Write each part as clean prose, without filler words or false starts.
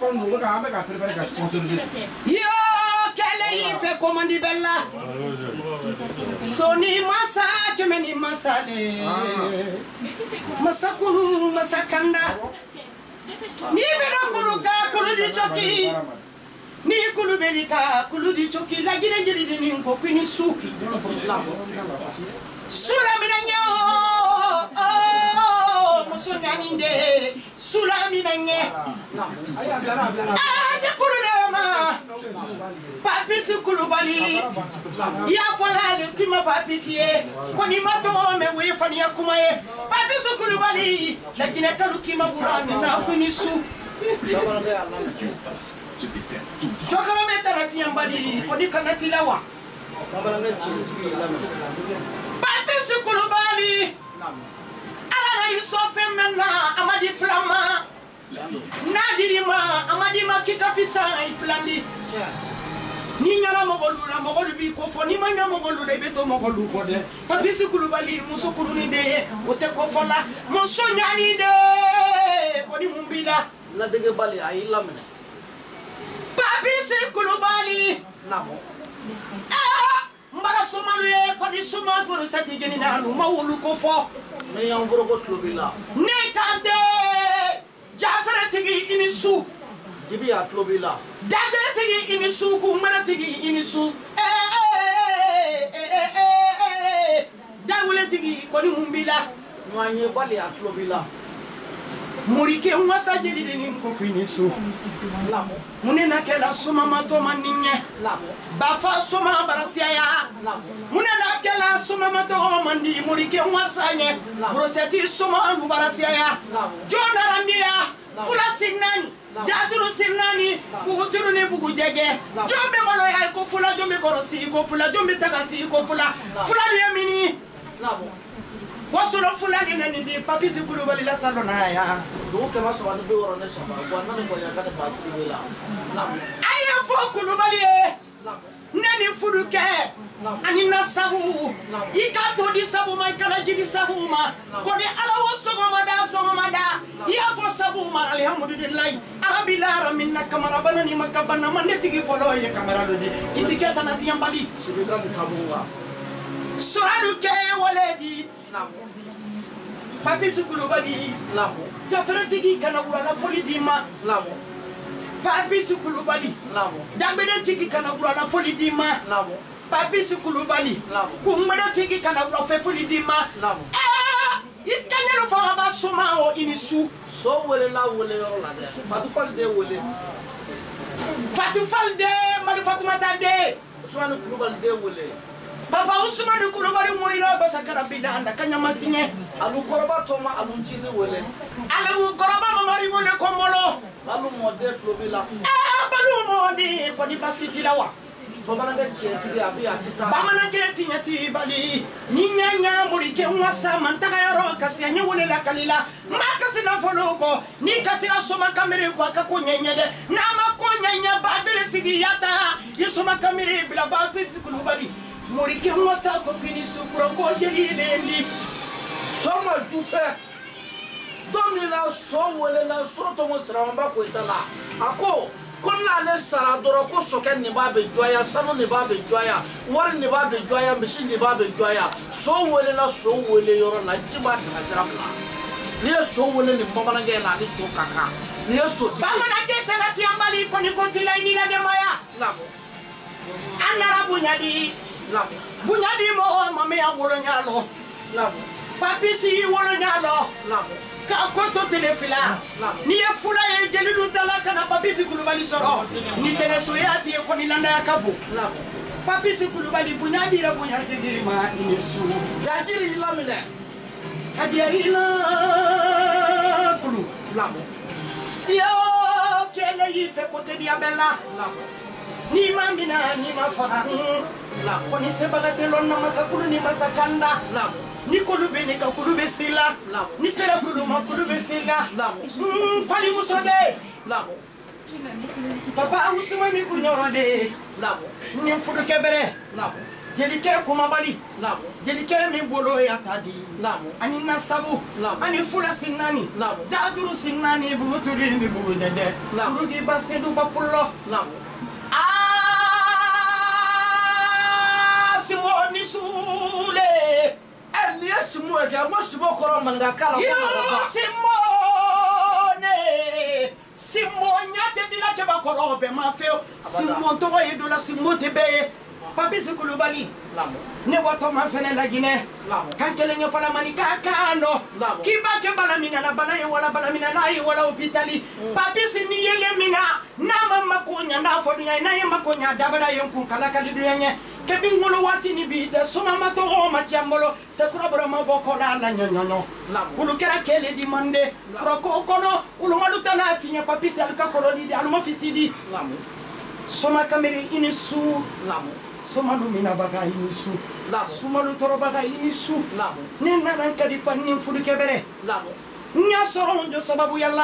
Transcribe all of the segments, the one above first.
Yo, quelle est fait commande bella. Soni masa, jemeni masale. Masakulu, masakanda. Ni bera kuluka, kuludi choki. Ni kulubelika, kuludi choki. La gire gire ni nkokini su. Sula minanya, oh, musonyaninde. Sula minanya. Ah, kululema. Papi kulubali. Ya folale kima papi siye. Koni mato me wefani ya kumaye. Papi kulubali. Lakini kalukima burani na kunisu. Chokara metarati yambali. Koni kanati lawa. Papi kulubali. Ala yusofe mena amadi flama. Nadirima amadima kikafisa iflandi. Ni nyala mogolu bi ko fo ni manya mogolu de beto mogolu ko de papi kulubali muso kuluni de ote ko fola muso nyani de ko ni mumbila la dege bali ay lamne papi kulubali namo mbara somalu ye ko di suma pour sati geni na lu mawulu ko fo me yan voro ko tlobila ne tante jafara tigi inisu dibi a tlobila dabe tigi inisu ku mbara tigi inisu dawule tigi ko ni mumbila nwanye bali a tlobila Murike mwasa jeli de ni kokunisu lamo munena kela suma mato maninye lamo bafa suma barasia ya lamo munena kela suma mato mandi murike mwasa nye broseti suma andu barasia ya jona randia fula sinani jaturu sinani buguturu ni bugujege jombe malo ya ko fula jombe korosi ko fula jombe tagasi ko fula fula ni amini lamo wasolo fulani nani di papi kulubali la salona ya do ke ma so anu be woro ne so ba ko na ko ya ka de basi be la aya fo kulubali nani fuduke ani nasabu ikato di sabu ma kala jidi sabu ma ko de ala woso mada ya fo sabu ma alhamdulillah arabila minna kamara banani makabana manetigi folo ye kamera do di kisiketa na tiambali sibika mkabuwa suralu ke waledi papi kulubali lamo jafaratigi kana urala foli dima lamo papi kulubali lamo dambere tigi kana urala foli dima lamo papi kulubali lamo kumara tigi kana urala foli dima lamo ikanyero fa ba soma o inisu so wele la wele yoro la de fatu falde mal fatumata de usmanu kulubali de wele papa Usmanu kulubali moira basakara bidanda kanyamatine alu koroba toma alu ntini wele alu koroba mamari wole komolo alu mode flobila balu modi ko di basiti lawa bamana ga cheti abi atita bamana geti nyati bali ninyanya murike mwasa mantaka yaro kasi anye wole la kalila makasi na foloko ni kasi na soma kamere ko akakunyenya de na makunyenya babere sigi yata yesoma kamere bila bapi kulubali Murike mwasa ko kini sukuro ko jeli lendi soma jufe domina so wele la so to mo sramba ko itala ako konna le sara doro ko soken ni babe joya sanu ni babe joya war ni babe joya mishi ni babe joya so wele la so wele yoro la jiba ta jarabla ni so wele ni mama nge la ni so kaka ni so ti bama na kete la ti ambali ko ni ko tila ni la de maya labo anara bunyadi labo bunyadi mo mame ya wolo nyalo labo papi si wolo nyalo labo ka ko to telefila ni e fula e jelilu dala kana papi si kulubali soro ni teleso ya ti ko ni landa ya kabu labo papi si kulubali bunyadi ra bunyati di ma inisu jajiri lamine ajeri la kulu labo yo kele yife kote di abella labo ni mamina ni mafa labo koni sebagate lonna masakulu ni masakanda labo ni kulube ni kakulube sila ni sera kuluma kulube sila fali musode labo papa Usmani kunyoro de labo ni fudu kebere labo jelikɛ kumabali jelikɛ min bolo ya tadi ani nasabu ani fula sinani jaduru sinani buturi ni budede urugi basedu bapullo simoni sule ni simo ke mo simo koro manga kala ko Simonya te dila ke ba koro be ma feo Simon to ye dola Simon te be Papis Kulubali ne wato ma fene la Guinée kan kele nya fala mani ka kano kiba ke balamina na balaye wala balamina na yi wala hopitali Papis ni yele mina na mama ko nya na fo nya na ye makonya dabara yenkun kala kali duyenye kebi ngolo wati ni bi de suma mato o matiamolo se kurabra maboko la nyonyonyo ulu kera kele di mande kroko kono ulu malutana tinya Papis aluka koloni di aluma fisidi soma kamere inisu soma lumina baga inisu suma lu toro baga inisu ni naran kadi fanni fudu kebere nya soro njo sababu yalla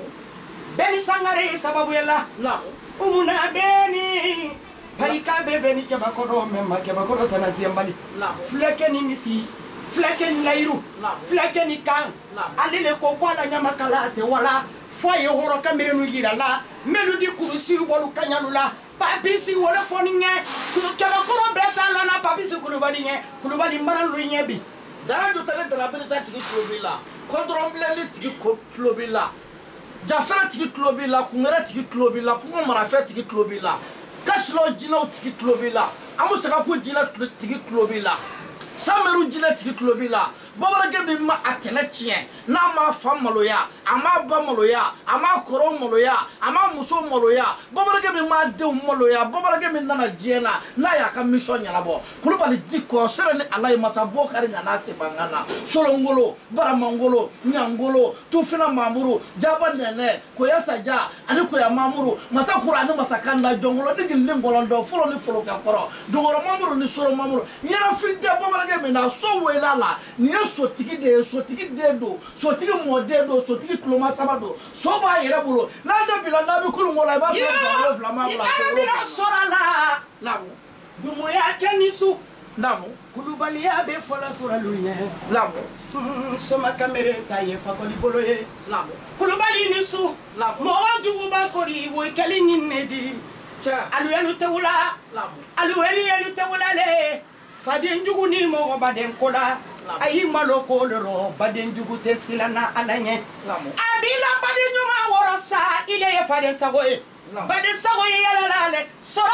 beni sangare sababu yalla umuna beni parika beni ke bakodo memma ke bakodo tanati yambali fleke ni misi fleke ni lairu fleke ni kan alele ko kwala nyama kala te wala foye horo kamere no yira la melodi kurusi wolu kanyalula Papis wala foni nye ke bakoro beta la na Papis Kulubali nye Kulubali mara lu nye bi dara do tele de la belisa tigi klobila kontromble li tigi klobila jafara tigi klobila kungere tigi klobila kungo marafe tigi klobila kaslo jina tigi klobila amusaka ko jina tigi klobila sameru jina tigi klobila babara gebi ma atene chien na ma fam maloya ama ba maloya ama koro maloya ama muso maloya babara gebi ma de maloya babara gebi nana jena na ya ka mission nyana bo Kulubali diko sere ni alay mata bo kari ngana se bangana solo ngolo bara mangolo nyangolo tufina mamuru jaba nene ko yasaja ani ko ya mamuru mata qur'ani masakanda jongolo digil ngolo ndo folo ni folo ka koro dongoro mamuru ni solo mamuru nyana finde babara gebi na so welala ni sotigi de do sotigi mode do sotigi ploma sabado so ba yere bolo na de bila na bi kulu mola ba so flama bla bila sorala lamu dumo ya kenisu lamu Kulubali ya be fola soralu ye lamu soma kamere taye fakoli bolo ye lamu Kulubali ni su mo jugu ba kori wo kali nyinedi alu yanu tewula alu yanu tewula le faden jugu ni mo baden kola ayi maloko loro baden jugu te silana alanye abila baden nyuma worasa ile ye faden sagoye baden sagoye yalalale sora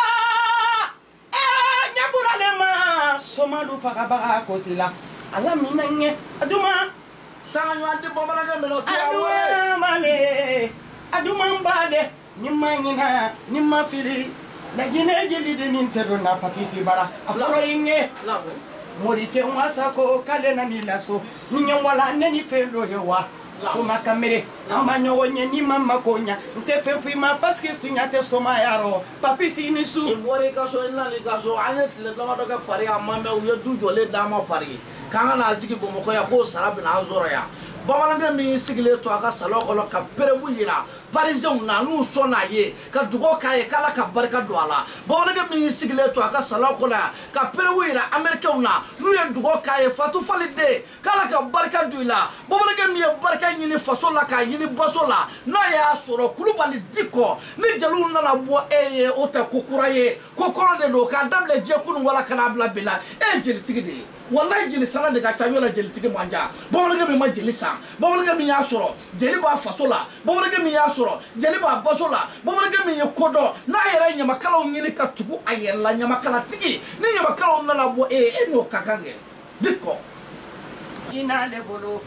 nyabulale ma somalu fagabaga kotila ala minanye aduma sanyo andi bomalaga meno aduma male aduma mbale nimanyina nimafili na gine jeli de nintero na Papis bara afro inge morike mwasako kale na nilaso ninyo wala neni felo hewa soma kamere amanyo wonye ni mama konya ntefe fima parce que tu nyate soma yaro Papis inisu ibore kaso inali kaso anet le dama doga pari amame uye du jole dama pari kanga na zigi bomoko ya ko sarabina azoro ya bamalande mi sigile to aka salo kholo ka perebu yira parisien na nu sona ye ka dugo kaye kala ka barka do ala bamalande mi sigile to aka salo khola ka perebu yira amerika na nu ye dugo kaye fatu falide kala ka barka do ila bamalande mi barka nyini fasola ka nyini basola na ya soro Kulubali diko ni jalu na la bo eye o ta kokura ye kokoro de do ka dable je kunu wala kana bla bila e jeli tigide wallahi jeli sala de ka tayola jeli tigi manja bamalande mi ma jeli sa bamalage mi ya soro jeli ba fasola bamalage mi ya soro jeli ba basola bamalage mi ye kodo na yere nyama kala ngini ka tugu ayela nyama kala tigi ni nyama kala na la bo no kakange diko ina le bolo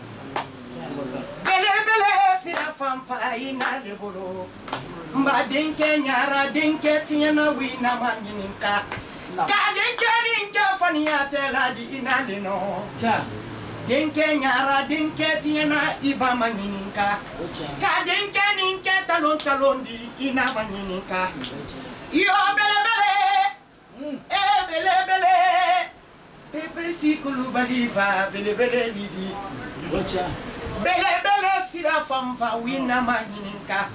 bele sira famfa ina le bolo mba denke nyara denke tiena wina manyininka ka denke ninke faniya tela di ina le no denke nyara denke tiena iba manyininka ka denke ninke talon di ina manyininka yo bele Papis Kulubali va bele lidi bele sira famfa wina manyininka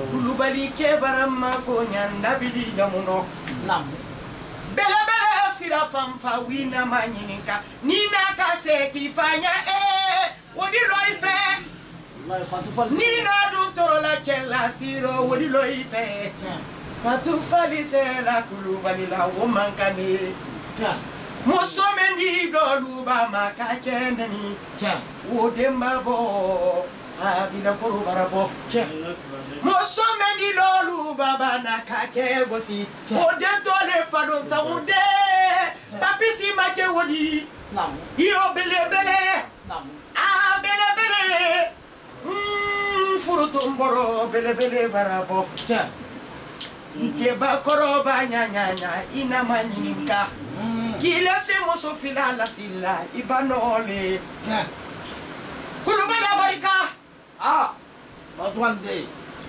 Kulubali ke barama ko nyanda bidi jamuno bele sira fanfa wina manyininka nina kase kifanya wodi loife nina du torola kella siro wodi loife fatu falise la kulubali la womankane musomendi doluba makakendeni wodemba bo abina korubarabo musomendi doluba bana kake bosi odetole fado saude papisi make wodi iyo belebele belebele furutumboro belebele barabo Nkeba koroba nyanya ina manyininka kila se muso fila la sila ibanole kulubala barika not one day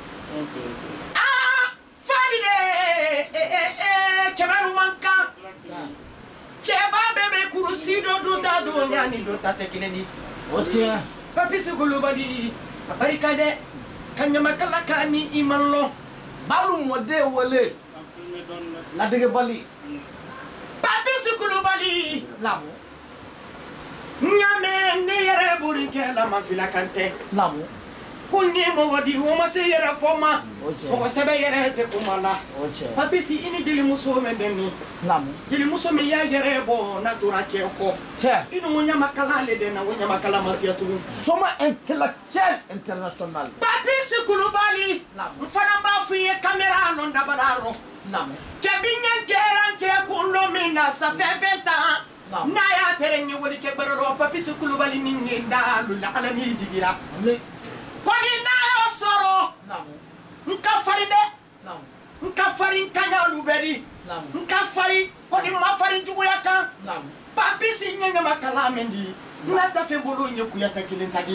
falide kemaru manka cheba bebe kurusido duta dunya ni duta tekileni otia papisi kulubali barika de kanyama kalakani imanlo balu mode wole la dege bali papisi kulubali lamu nyame ne yere burike la mafila kante lamu kunye mo wadi wo ma se yere foma o sebe yere te kumala papisi ini dili muso mendeni lamu dili muso me ya yere bo na dura ke ko inu munya makala le de na wonya makala masiatu soma intellectuel international papisi kulubali mfana ba fuye kamera no ndabararo lamu kebinya keran ke kunno mina sa fefeta na ya terenye wodi ke bararo papisi kulubali ninge ndalu la alami digira kwani na yo soro nkafari de nkafari nkanya luberi nkafari kwani mafari njugo yaka papisi nyenye makala mendi tunata fe bolo nyeku yata kilintagi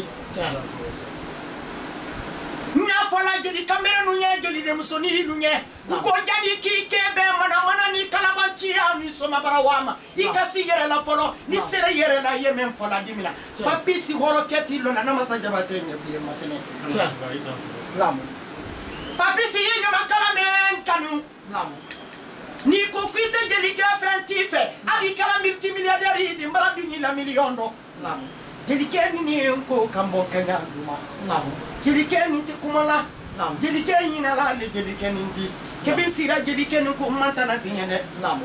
nya fola jeli kamera nu nye jeli de musoni nu nye ko jadi ki kebe mana ni kalabanchi ya ni soma barawama ikasi yere la folo ni sere yere la yemen fola dimina papisi horoketi lo na namasa jabatenya biye matene lamu papisi yenga makala men kanu lamu ni ko kwite jeli ka fentife ali kala multimilliardaire di mbara dunyi la miliondo lamu jeli keni ni ko kambo kanya duma lamu Jelikeni ti kumala jelikeni na la le jelikeni ti kebe sira jelikeni ko manta na tinyene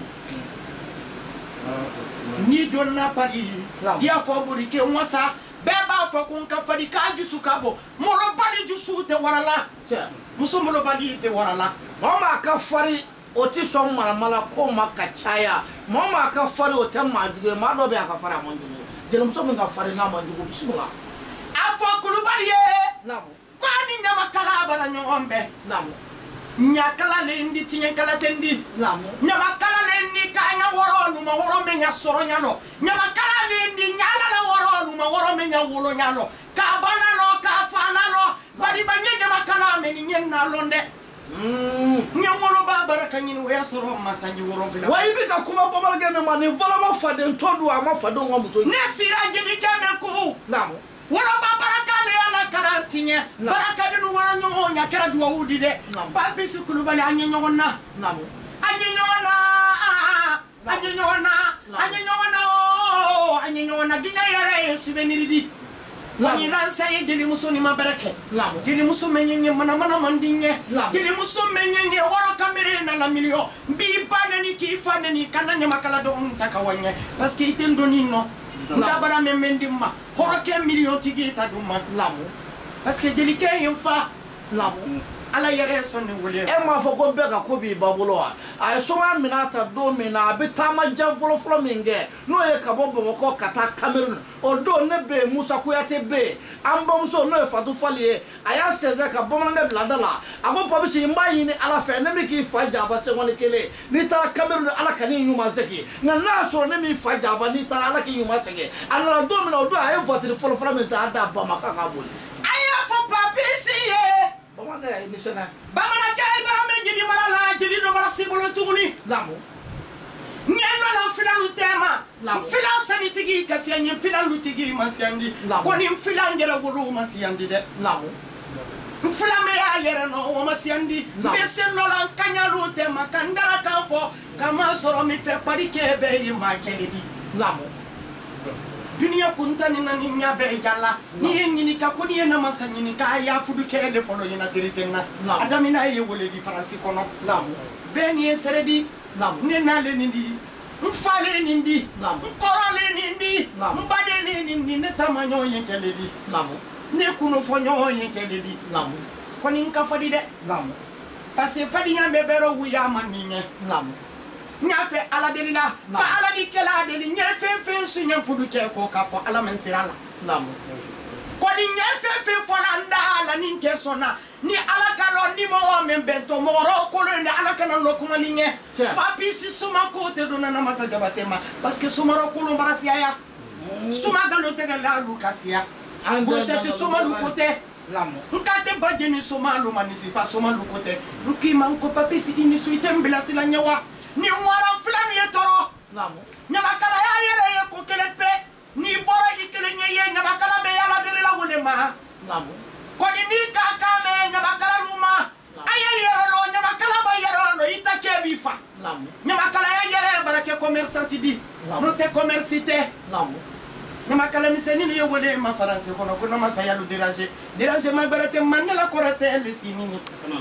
ni donna pari ya fo burike wasa beba fo kun ka fadi ka jusu kabo molo bali jusu te warala muso molo bali te warala mama ka fari oti so mala ko makachaya mama ka fari o tem majuge ma do be ka fara monjugo jelum so nga fari na majugo bismillah afo kulubali kwani nyama kala bana nyombe nyakala le ndi tinye kala tendi nyama kala le ndi kanya woro luma woro menya soro nyalo nyama kala le ndi nyala la woro luma woro menya wolo nyalo ka bana no ka fana no bari banye nyama kala meni nyenna londe nyamolo ba baraka nyini we soro masanji woro fila wa ibi ka kuma bomal game mani vola ma fade ntodu ama fade ngo muso ne sira jeni kame ko wala ba baraka le ala karantinya baraka de no wala nyo nya kera duwa wudi de ba bisu kulubali anya nyona anya nyona dinya yare souvenir di ni ransa ye jeli muso ni mabarake jeli muso menyenye mana mandinye jeli muso menyenye wala kamere na la milio bi bana ni kifane ni kananya makala do ntakawanye parce que itendo nino ndabara memendima horoke million tigi ta duma parce que jeli kay yfa ala yare sonne wole e ma fo ko be ka ko bi babulo ay so ma minata do mina betama javolo flo minge no e ka bobo ko kata Cameroon o do ne be Musa Kuyate be ambo so no e fatu falie aya seze ka bomanga bladala ago pobisi mbayi ni ala fe ne mi ki faja ba se woni kele ni tara Cameroon ala kani nyuma zeki na so ne mi faja ba ni tara ala ki nyuma zeki ala do mina o do ay vote folo flo mi za da ba maka ka boli aya fo papisi ye bamana ya ni sena bamana kay ba me jidi mala la jidi do mala sibolo tuguni lamu nyeno la filalu tema filan sanitigi kasi nyen filan lutigi masiandi koni filan ngera golu masiandi de Flamme ya yere no o masiandi bese no lan kanyalu te makandara kanfo kama soro mi fe parike be yi makeledi namo dunia kuntani na ninya be jalla ni nyini ka ko ni na masanyini ka ya fudu kede folo yina diritenna adamina ye wole di farasi kono namo be ni seredi namo ni na le nindi mfale nindi mkorale nindi mbade nindi ne tamanyo yenkeledi namo ne kuno fonyo yenkeledi namo koni nka fodi de namo parce que fadi nyambe bero wuya maninye namo nyafe ala delila ka ala di kala deli nyafe fe su nyam fudu ke ko ka fo ala men sirala namo koni nyafe fe fo landa ala ninke sona ni ala kalo ni mo men bento moro ko le ala kana lo kuma linge papi si suma ko te dona na masa jabatema parce que suma ro ko lo marasia ya suma galo te gala lukasia bo c'est suma lu côté namo nkate bajeni soma lu manisi pa soma lu côté nkima ko papi si ini suite mbila sila nyawa ni mwara fulani yetoro namo nyamakala ya yere ye ko kelepe ni bora ikele nyeye nyamakala be yala delela wulema namo koni ni kakame nyamakala luma aye yere lo nyamakala ba yere lo itake bifa namo nyamakala ya yere barake commerçanti di no te commercité namo nyamakala miseni ni yewole ma français kono kono masaya lu déranger ma barate manela korate le sinini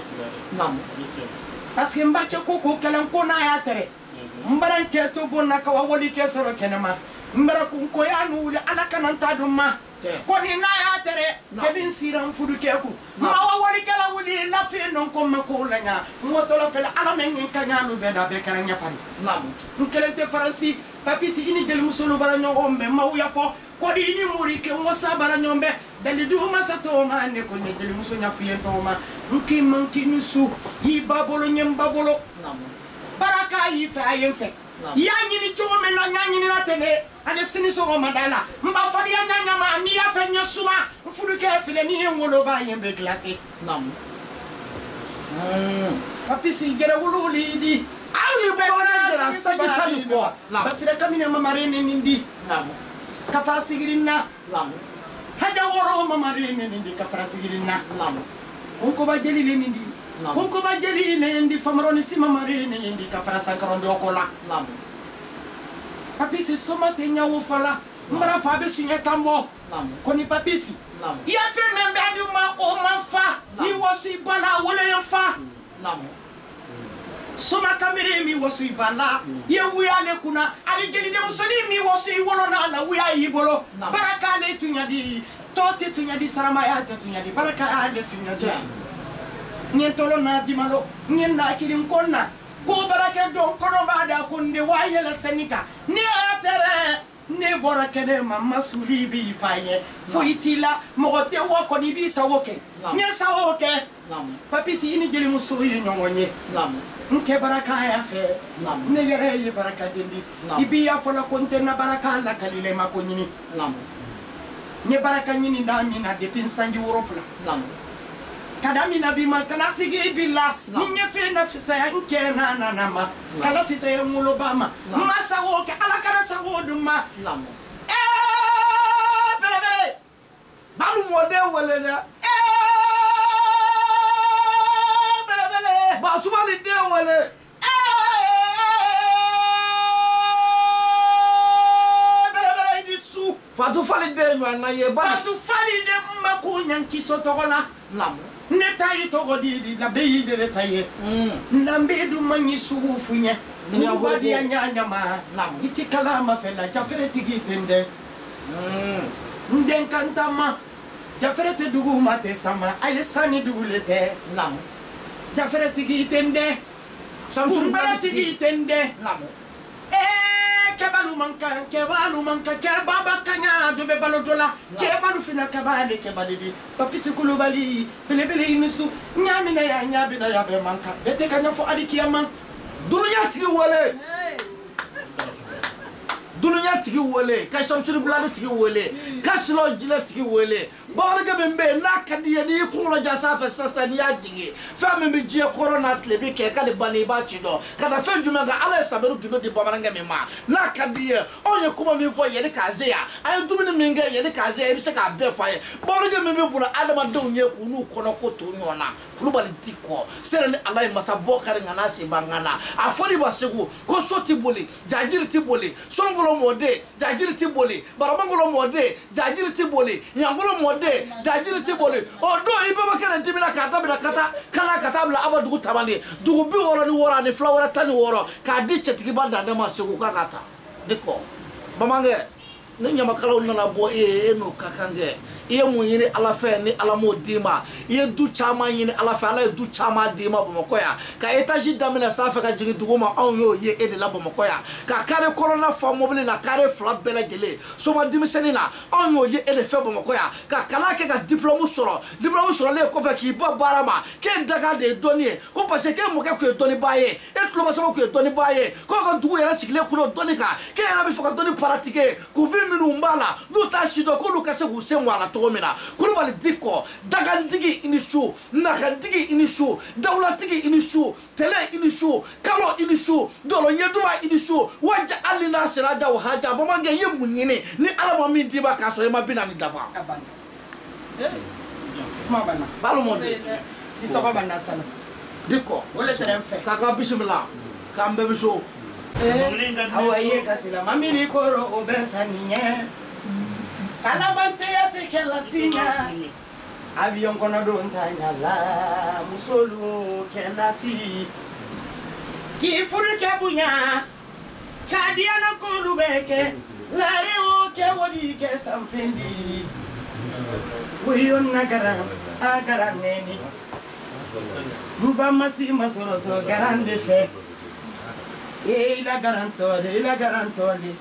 namo parce que mbake koko kelen kona ya tere mbara keto bonna ka wawoli ke soro kenema mbara kun ko ya nu wuli ala kananta dum ma koni na ya tere kebin siran fudu keku ma wawoli kala wuli la fe non ko mako lanya ngoto la fela ala men kanya lu be da be karanya pan namo nkelente faransi papi si ini jeli musulu bara nyombe ma uya fo kodi ni muri ke ngosa bara nyombe dali du masato ma ne ko ne jeli muso nya fiye to ma nki manki nusu yi babolo nyem babolo namo baraka yi fa ayen fe ya nyini chowo me na nya nyini na tele ane sini so madala mba fadi ya nya ma ni ya fe nya suma mfudu ke file ni ngolo ba yembe glacé namo papi si gere wululi di awu be na sagita ni ko basira kamine mamarene nindi namo kafara sigirinna namo haja woro mamarene nindi kafara sigirinna namo konko ba jeli le nindi konko ba jeli le nindi famaroni si mamarene nindi kafara sankarondo okola namo papi si soma te nyawo fala mbara fa be sunya tambo namo koni papi si namo ya fe membe aduma o manfa ni wosi bala wole yo fa namo soma kamere mi wosu ibala ye wuya le kuna ali jeli de musoni mi wosu iwolo na wuya ibolo baraka le tunyadi tote tunyadi sarama ya tunyadi baraka le tunyadi nyentolo na dimalo nyenna kilin konna ko baraka don kono bada kunde wayela senika ni atere ne bora kene mama suli bi faye foitila mogote woko ni bi sawoke nye sawoke papi si ini jeli muso yi nyongonye nke baraka ya fe ne yere yi baraka dendi ibi ya fola konte na baraka la kalile makonyini nye baraka nyini ndami na depin sanji urofla kadami na bima kana sigi billa nye fe na fisa ya nke na nama kala fisa ya mulobama masa woke ala kana savoduma bele balu mode wele na ba subali de wele bele di su fatu fali de na ye ba fatu fali de mako nyanki sotogola neta yi togo di la beyi de taye nambe du manyi sugu funye ni wadi ya nyanya ma iti kalama fela jafere tigi tende nden kantama jafere te dugu mate sama ayesani dugu lete jafere tigi tende kumbara tigi tende kebalu manka kebaba kanya dobe balodola kebalu fina kabale kebali papi sikulubali belebele imisu nyamina ya nyabina ya be manka bete kanya fo adi kiyama durunya tigi wale dununya tigi wele ka shamsuri blade tigi wele ka silo jile tigi wele barga bembe na kadiye ni kulo jasa fa sasa ni ajigi fa membe je corona tlebe ke ka de bani ba chido kada fe juma ga ala saberu gido di bamaranga me ma na kadiye onye kuma mi fo yele kaze ya ay dumini minga yele kaze ya bi se ka be fa ye barga membe buna adama do nye ku nu kono ko to nyona fulu diko sere ni ala masa bokare ngana se bangana afori basegu ko soti boli jajiri ti boli songolo mode jajiri ti boli baramangolo mode jajiri ti boli nyangolo mode jajiri ti boli odo ibe bakare timina kata bina kata kala kata bla abadugu tabani dugu bi woro ni wora ni flower tani woro ka di chetiki banda na masegu kata diko bamange ni nyama kala unana bo no kakange iye munyini ala fe ni ala mo dima iye du chama yini ala fe ala du chama dima bomoko ya ka etaji damina safa ka jigi duguma on yo ye ede la bomoko ya ka kare corona fa mobile la kare fla bela gele so ma dimiseni la on yo ye ede fe bomoko ya ka kala ke ka diplôme soro le ko fe ki ba barama ke daga de doni ko parce que mo ke ko doni baye et lo ba so ko doni baye ko ko du ya sikile ko doni ka ke ya bi fo ka doni pratiquer ku vi minu mbala du ta shido ko lu ka se ku se mwala mina kulubali diko dagandigi inishu nakandigi inishu dawlatigi inishu tele inishu kalo inishu dolo nyeduma inishu waja alina siraja wahaja bamange yemunyini ni alama mi diba kaso yema bina ni dafa mabana balu monde si soko banda sana diko ole tremfe kaka bismillah kambe biso awaye kasila mamini koro obesa ninye kalabante yate kela sinya avion kono do ntanya la musolu kela si kifuru ke bunya kadiana ko lubeke lare o ke wodi ke samfendi wiyon nagara agara neni ruba masi masoroto garande fe la garantole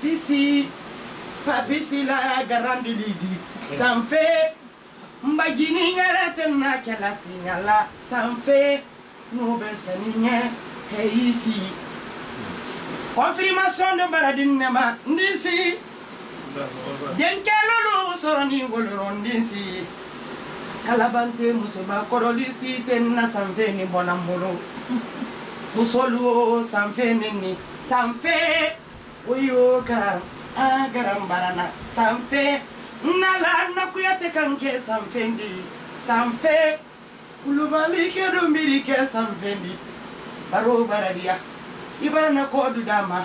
papisi la garandi lidi sanfe mbagini ngarete na kala signala sanfe no besaninya heisi confirmation de baradin nema ndisi denkelolo soroni goloron ndisi kalabante musoba korolisi tenna sanfe ni bonambolo musolu sanfe ni sanfe uyoka agaram barana sanfe nala nakuyate kanke sanfendi sanfe kulubali ke dumbiri ke sanfendi baro baradia ibarana ko dudama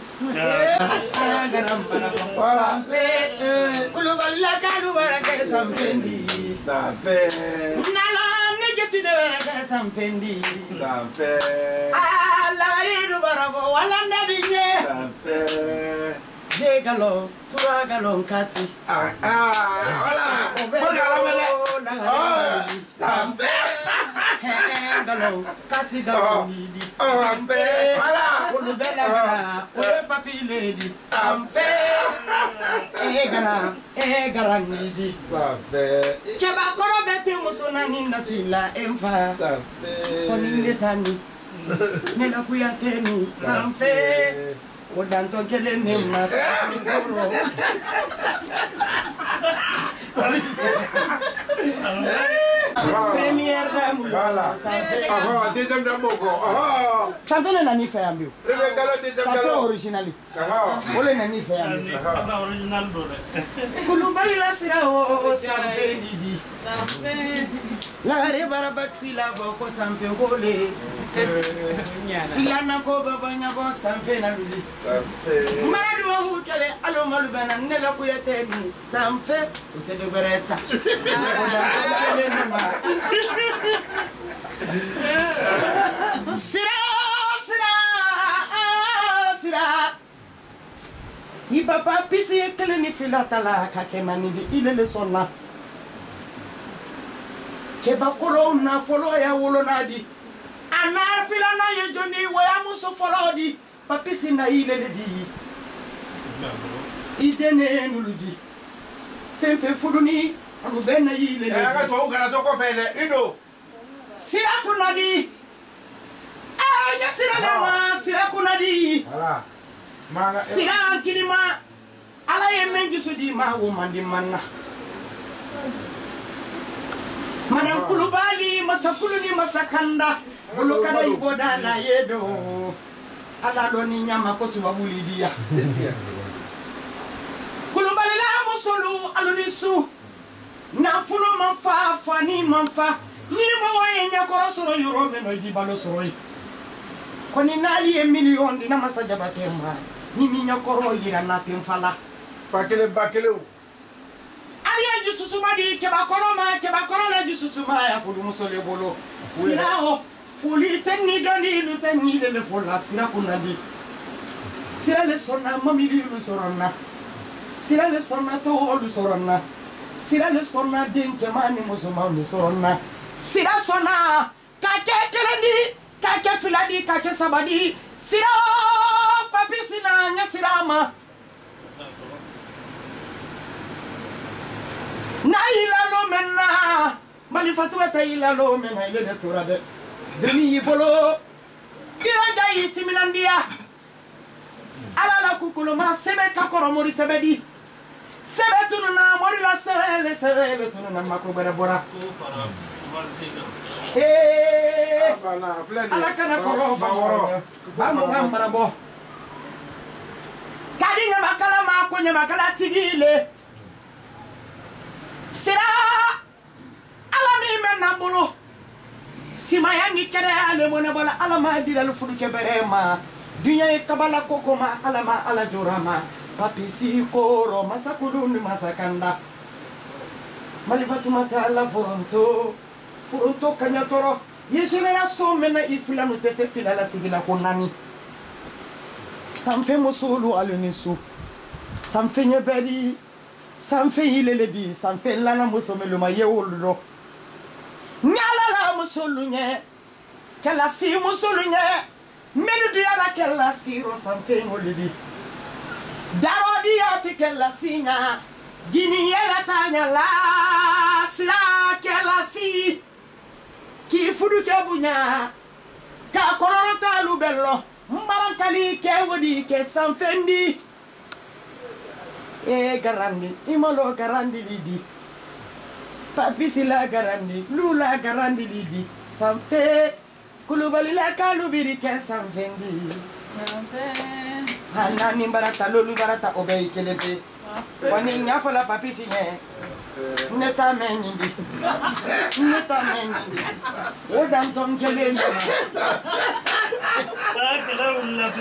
agaram barana wala kulubali la kadu barake sanfendi sanfe nala negeti de barake sanfendi sanfe ala iru barabo wala ndadinye sanfe de galon tura galon kati voilà sanfe galon kati galon idi sanfe voilà olubela gara ole papi lady sanfe gara nidi sanfe cheba koro bete musona ninda sila emfa sanfe koninde tani nela kuyateni sanfe odanto kele ne masa ngoro première dame voilà deuxième dame boko ça fait la ni fait ambio deuxième dame original ole na ni fait ambio original do kulubali la sira o sampe didi la rebara baxi la boko sampe gole filana ko babanya bo sampe na luli madu wa hutele alo malubana nela kuyate ni sampe utede bereta sira i papa pisi kele ni filata la kakemani di ile le sonna keba kolo na folo ya wolo na di ana filana ye joni wo ya muso folo di papisi na ile le di idene nuludi fefe fuduni alu bena ile le ka to gara to ko fele ido sira kunadi anya sira le ma sira kunadi voilà Sira kilima ala ye menji sudi ma wo mandi manna Madam Kulubali masakuluni masakanda bulokada iboda na yedo ala doni nyama ko tuba bulidia Kulubali la musulu alunisu na fulo manfa fani manfa ni mo waye nyakoro soro yoro me no di balo soro koni nali e million dina masajabate mra ni mi nyakoro yira na temfala Bakele bakele o. Aliya jususuma di kebakoro la jususuma ya fudu musole bolo. Sira o fuli tenni doni lu tenni le fola sira kunadi. Sira le sonna mamili lu soronna. Sira le sonna to lu soronna. Sira le sonna den kemani musuma lu soronna. Sira sonna kake kelendi kake filadi kake sabadi. Sira papi sina nya sirama. Na ilalo menna mali fatwa ta ilalo menna ile de turade demi bolo iraja yisiminandia ala la kukulo ma sebe ka koro mori sebedi sebe tununa mori la sebe tununa makobere bora ala kana koro faworo bamu ngambara bo kadi nyama kala ma ko nyama kala tigile Sira ala mi menna bolo sima yangi kere ale mona bala ala ma dira lu fudu ke berema dunya e kabala kokoma ala ma ala jorama papisi koro masakudu ni masakanda malifatu mata ala furonto kanyatoro ye generation mena ifila no tese fila la sigila konani samfe musulu alunisu samfe nyebeli Sanfe ilele di sanfe lana musomelu ma yewolo nyala la musolu nye kala si musolu nye melu di ala kala si ro sanfe ngolidi daro di ati kala si nya gini yela tanya la sira kala si ki fudu ke bunya ka kono ta lu bello mbarankali ke wodi ke sanfendi garandi imalo garandi lidi papi sila garandi lula garandi lidi sanfe kulubali la kalubiri ke sanfendi hanani barata lolu barata obey kelebe wani nyafala papi sinye neta menindi odan tom kelebe